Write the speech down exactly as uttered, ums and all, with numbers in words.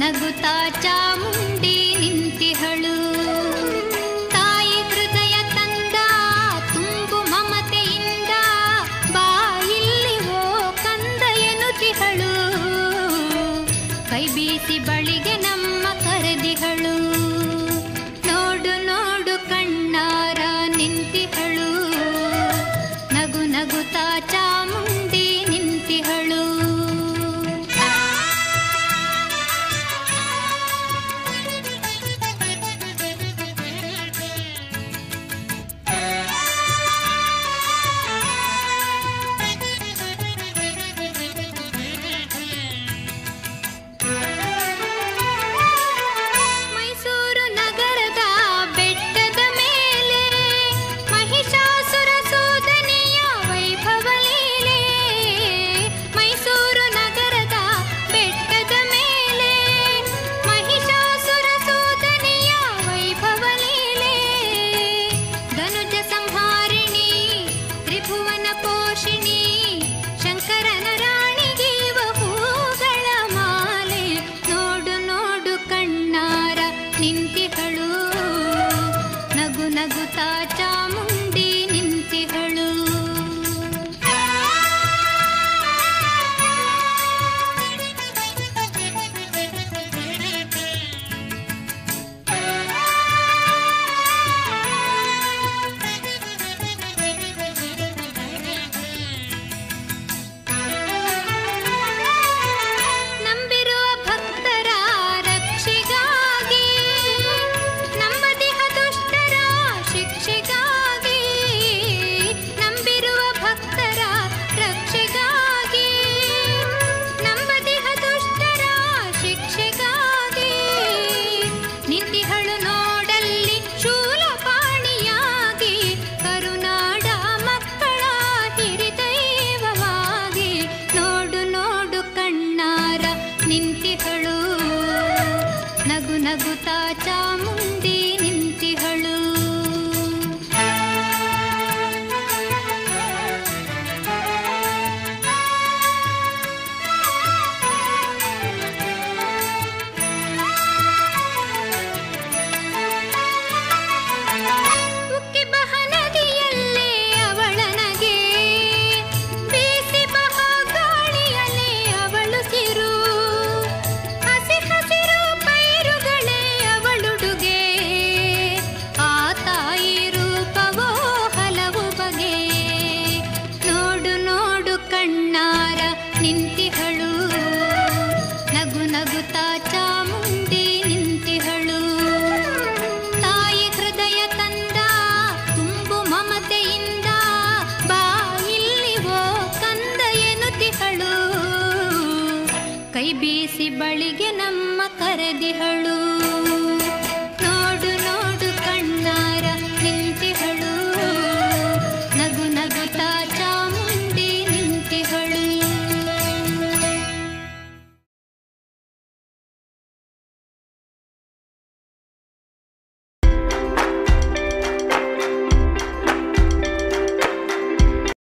ನಗುತ್ತಾ ಚಾಮುಂಡಿ ನಿಂತಿಹಳು. ತಾಯಿ ಹೃದಯ ತಂದ ತುಂಬು ಮಮತೆಯಿಂದ ಬಾ ಇಲ್ಲಿ ಓ ಕಂದ ಎನ್ನುತ್ತಿಹಳು. ಕೈ ಬೀಸಿ ಬಳಿಗೆ ನಮ್ಮ ಕರೆದಿಹಳು. ನೋಡು ನೋಡು ಕಣ್ಣಾರ ನಿಂತಿಹಳು. ನಗು ನಗುತ್ತಾ ಚಾಮುಂಡಿ ನಿಂತಿಹಳು. ನಗುತ್ತಾ ಚಾಮುಂಡಿ ನಿಂತಿಹಳು. ನಂಬಿರುವ ಭಕ್ತರ ರಕ್ಷೆಗಾಗಿ ನಂಬದಿಹ ದುಷ್ಟರ ಶಿಕ್ಷೆಗಾಗಿ. ನಂಬಿರುವ ಭಕ್ತರ ರಕ್ಷೆಗಾಗಿ ನಂಬದಿಹ ದುಷ್ಟರ ಶಿಕ್ಷೆಗಾಗಿ. ನಿಂತಿಹಳು ನೋಡಲ್ಲಿ ಶೂಲಪಾಣಿಯಾಗಿ ಕರುನಾಡ ಮಕ್ಕಳ ಹಿರಿದೈವವಾಗಿ. ನೋಡು ನೋಡು ಕಣ್ಣಾರ ನಿಂತಿಹಳು. ನಗು ನಗುತ್ತಾ ಚಾಮುಂಡಿ ನಿಂತಿಹಳು. ಉಕ್ಕಿ ಬಹ ನದಿಯಲ್ಲೇ ಅವಳನಗೆ ಬೀಸಿ ಬಹ ಗಾಳಿಯಲ್ಲೇ ಅವಳು ಸಿರು. ಹಸಿ ಹಸಿರು ಪೈರುಗಳೇ ಅವಳುಡುಗೆ. ಆ ತಾಯಿ ರೂಪವೋ ಹಲವು ಬಗೆ. ನೋಡು ನೋಡು ಕಣ್ಣಾರ ನಿಂತಿಹಳು. ನಗು ನಗುತ್ತಾ ಚಾಮುಂಡಿ ನಿಂತಿಹಳು. ತಾಯಿ ಹೃದಯ ತಂದ ತುಂಬು ಮಮತೆಯಿಂದ ಬಾ ಇಲ್ಲಿ ಓ ಕಂದ ಎನ್ನುತ್ತಿಹಳು. ಕೈ ಬೀಸಿ ಬಳಿಗೆ ನಮ್ಮ ಕರೆದಿಹಳು.